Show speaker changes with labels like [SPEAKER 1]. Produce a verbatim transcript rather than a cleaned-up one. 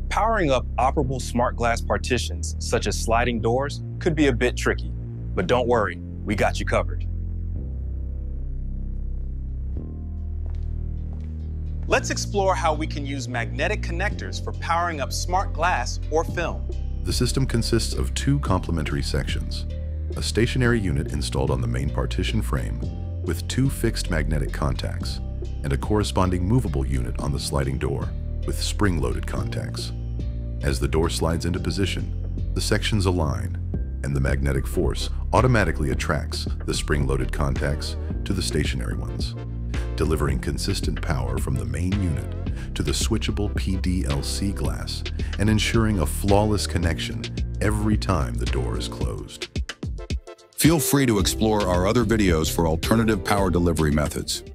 [SPEAKER 1] Powering up operable smart glass partitions, such as sliding doors, could be a bit tricky, but don't worry, we got you covered. Let's explore how we can use magnetic connectors for powering up smart glass or film.
[SPEAKER 2] The system consists of two complementary sections: a stationary unit installed on the main partition frame with two fixed magnetic contacts, and a corresponding movable unit on the sliding door with spring-loaded contacts. As the door slides into position, the sections align, and the magnetic force automatically attracts the spring-loaded contacts to the stationary ones, delivering consistent power from the main unit to the switchable P D L C glass and ensuring a flawless connection every time the door is closed.
[SPEAKER 3] Feel free to explore our other videos for alternative power delivery methods.